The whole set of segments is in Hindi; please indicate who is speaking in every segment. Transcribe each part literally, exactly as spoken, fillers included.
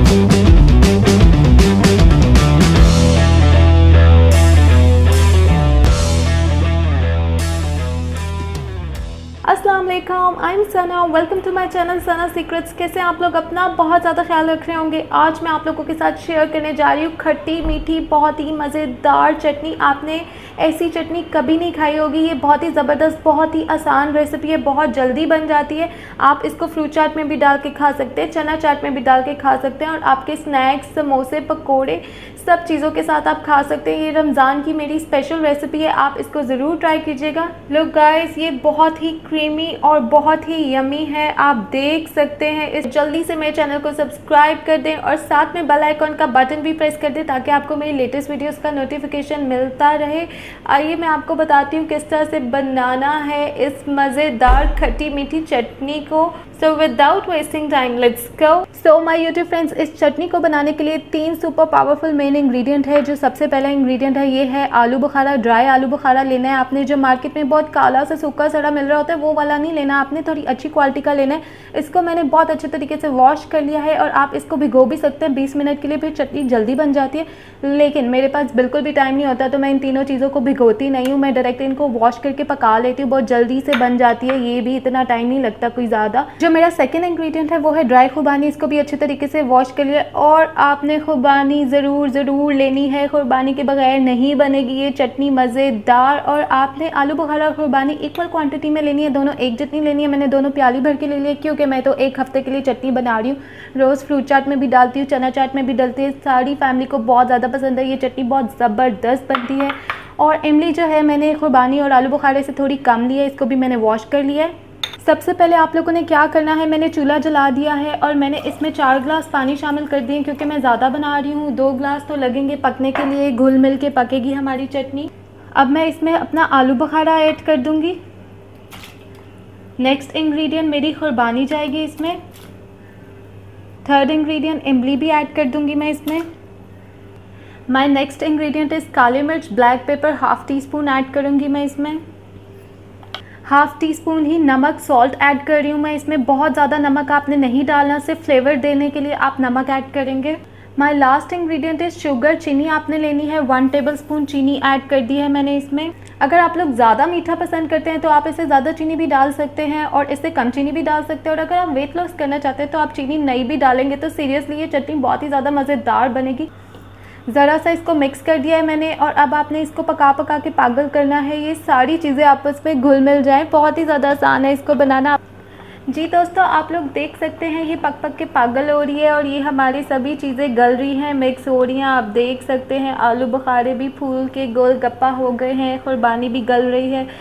Speaker 1: अस्सलाम वालेकुम, I am Sana, welcome to my channel Sana Secrets. कैसे आप लोग अपना बहुत ज़्यादा ख्याल रख रहे होंगे। आज मैं आप लोगों के साथ शेयर करने जा रही हूँ खट्टी मीठी बहुत ही मज़ेदार चटनी। आपने ऐसी चटनी कभी नहीं खाई होगी। ये बहुत ही ज़बरदस्त, बहुत ही आसान रेसिपी है, बहुत जल्दी बन जाती है। आप इसको फ्रूट चाट में भी डाल के खा सकते हैं, चना चाट में भी डाल के खा सकते हैं और आपके स्नैक्स, समोसे, पकोड़े सब चीज़ों के साथ आप खा सकते हैं। ये रमज़ान की मेरी स्पेशल रेसिपी है, आप इसको ज़रूर ट्राई कीजिएगा। लुक गाइस, ये बहुत ही क्रीमी और बहुत ही यमी है, आप देख सकते हैं। इस जल्दी से मेरे चैनल को सब्सक्राइब कर दें और साथ में बेल आइकॉन का बटन भी प्रेस कर दें ताकि आपको मेरी लेटेस्ट वीडियोस का नोटिफिकेशन मिलता रहे। आइए मैं आपको बताती हूँ किस तरह से बनाना है इस मज़ेदार खट्टी मीठी चटनी को। So without wasting time let's go. So my YouTube friends, इस चटनी को बनाने के लिए तीन सुपर पावरफुल मेन इंग्रेडिएंट है। जो सबसे पहला इंग्रेडिएंट है ये है आलू बुखारा। ड्राई आलू बुखारा लेना है आपने। जो मार्केट में बहुत काला सा सूखा सड़ा मिल रहा होता है वो वाला नहीं लेना आपने, थोड़ी अच्छी क्वालिटी का लेना है। इसको मैंने बहुत अच्छे तरीके से वॉश कर लिया है और आप इसको भिगो भी सकते हैं बीस मिनट के लिए, फिर चटनी जल्दी बन जाती है। लेकिन मेरे पास बिल्कुल भी टाइम नहीं होता तो मैं इन तीनों चीज़ों को भिगोती नहीं हूँ, मैं डायरेक्ट इनको वॉश करके पका लेती हूँ, बहुत जल्दी से बन जाती है। ये भी इतना टाइम नहीं लगता कोई ज़्यादा। जो मेरा सेकेंड इंग्रेडिएंट है वो है ड्राई खुबानी। इसको भी अच्छे तरीके से वॉश कर लिया और आपने खुबानी ज़रूर ज़रूर लेनी है, खुबानी के बगैर नहीं बनेगी ये चटनी मज़ेदार। और आपने आलू बुखारा और खुबानी इक्वल क्वांटिटी में लेनी है, दोनों एक जितनी लेनी है। मैंने दोनों प्याली भर के ले लिया क्योंकि मैं तो एक हफ्ते के लिए चटनी बना रही हूँ। रोज़ फ्रूट चाट में भी डालती हूँ, चना चाट में भी डालती है। सारी फैमिली को बहुत ज़्यादा पसंद है, ये चटनी बहुत ज़बरदस्त बनती है। और इमली जो है मैंने खुबानी और आलू बुखारे से थोड़ी कम ली है, इसको भी मैंने वॉश कर लिया है। सबसे पहले आप लोगों ने क्या करना है, मैंने चूल्हा जला दिया है और मैंने इसमें चार ग्लास पानी शामिल कर दिए क्योंकि मैं ज़्यादा बना रही हूँ। दो ग्लास तो लगेंगे पकने के लिए, घुल मिल के पकेगी हमारी चटनी। अब मैं इसमें अपना आलू बुखारा ऐड कर दूँगी। नेक्स्ट इंग्रेडिएंट मेरी खुबानी जाएगी इसमें। थर्ड इंग्रेडिएंट इमली भी ऐड कर दूँगी मैं इसमें। माय नेक्स्ट इंग्रेडिएंट इज़ काली मिर्च, black pepper half teaspoon add करूँगी मैं इसमें। हाफ़ टी स्पून ही नमक, सॉल्ट ऐड कर रही हूँ मैं इसमें। बहुत ज़्यादा नमक आपने नहीं डालना, सिर्फ फ्लेवर देने के लिए आप नमक ऐड करेंगे। My last ingredient is sugar, चीनी आपने लेनी है। वन टेबल स्पून चीनी ऐड कर दी है मैंने इसमें। अगर आप लोग ज़्यादा मीठा पसंद करते हैं तो आप इससे ज़्यादा चीनी भी डाल सकते हैं और इससे कम चीनी भी डाल सकते हैं। और अगर आप वेट लॉस करना चाहते हैं तो आप चीनी नहीं भी डालेंगे तो सीरियसली ये चटनी बहुत ही ज़्यादा मज़ेदार बनेगी। ज़रा सा इसको मिक्स कर दिया है मैंने और अब आपने इसको पका पका के पागल करना है, ये सारी चीज़ें आपस में घुल मिल जाएं। बहुत ही ज़्यादा आसान है इसको बनाना। जी दोस्तों, आप लोग देख सकते हैं ये पक पक के पागल हो रही है और ये हमारी सभी चीज़ें गल रही हैं, मिक्स हो रही हैं। आप देख सकते हैं आलू बुखारे भी फूल के गोल गप्पा हो गए हैं, खुबानी भी गल रही है।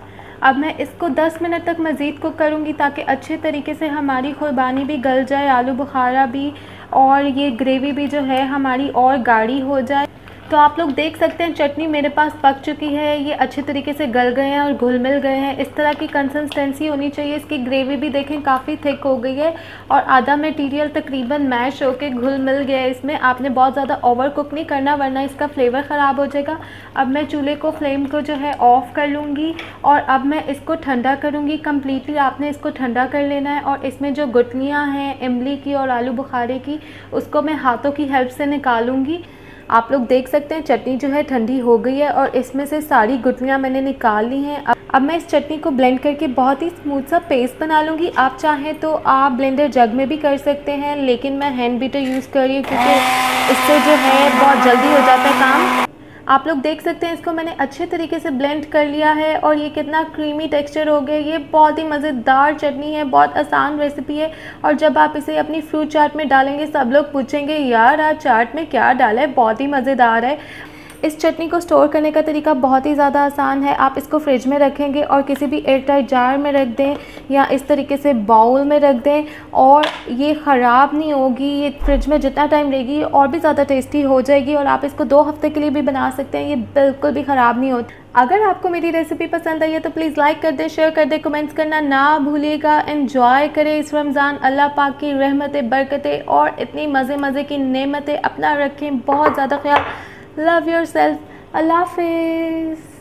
Speaker 1: अब मैं इसको दस मिनट तक मज़ीद कुक करूँगी ताकि अच्छे तरीके से हमारी खुबानी भी गल जाए, आलू बुखारा भी, और ये ग्रेवी भी जो है हमारी और गाढ़ी हो जाए। तो आप लोग देख सकते हैं चटनी मेरे पास पक चुकी है, ये अच्छे तरीके से गल गए हैं और घुल मिल गए हैं। इस तरह की कंसिस्टेंसी होनी चाहिए। इसकी ग्रेवी भी देखें काफ़ी थिक हो गई है और आधा मटेरियल तकरीबन मैश होके घुल मिल गया है इसमें। आपने बहुत ज़्यादा ओवर कुक नहीं करना वरना इसका फ्लेवर ख़राब हो जाएगा। अब मैं चूल्हे को फ्लेम को जो है ऑफ़ कर लूँगी और अब मैं इसको ठंडा करूँगी कम्प्लीटली। आपने इसको ठंडा कर लेना है और इसमें जो गुठलियाँ हैं इमली की और आलू बुखारे की, उसको मैं हाथों की हेल्प से निकालूँगी। आप लोग देख सकते हैं चटनी जो है ठंडी हो गई है और इसमें से सारी गुठलियाँ मैंने निकाल ली हैं। अब अब मैं इस चटनी को ब्लेंड करके बहुत ही स्मूथ सा पेस्ट बना लूँगी। आप चाहें तो आप ब्लेंडर जग में भी कर सकते हैं, लेकिन मैं हैंड बीटर यूज़ कर रही हूँ क्योंकि इससे जो है बहुत जल्दी हो जाता है काम। आप लोग देख सकते हैं इसको मैंने अच्छे तरीके से ब्लेंड कर लिया है और ये कितना क्रीमी टेक्सचर हो गया। ये बहुत ही मज़ेदार चटनी है, बहुत आसान रेसिपी है और जब आप इसे अपनी फ्रूट चाट में डालेंगे सब लोग पूछेंगे यार आज चाट में क्या डाला है, बहुत ही मज़ेदार है। इस चटनी को स्टोर करने का तरीका बहुत ही ज़्यादा आसान है। आप इसको फ्रिज में रखेंगे और किसी भी एयर टाइट जार में रख दें या इस तरीके से बाउल में रख दें और ये ख़राब नहीं होगी। ये फ्रिज में जितना टाइम रहेगी और भी ज़्यादा टेस्टी हो जाएगी और आप इसको दो हफ्ते के लिए भी बना सकते हैं, ये बिल्कुल भी ख़राब नहीं होती। अगर आपको मेरी रेसिपी पसंद आई है तो प्लीज़ लाइक कर दें, शेयर कर दें, कमेंट्स करना ना भूलिएगा। एंजॉय करें इस रमज़ान। अल्लाह पाक की रहमतें, बरकतें और इतनी मज़े मज़े की नेमतें अपना रखें। बहुत ज़्यादा ख्याल। Love yourself. अल्लाह हाफ़िज़।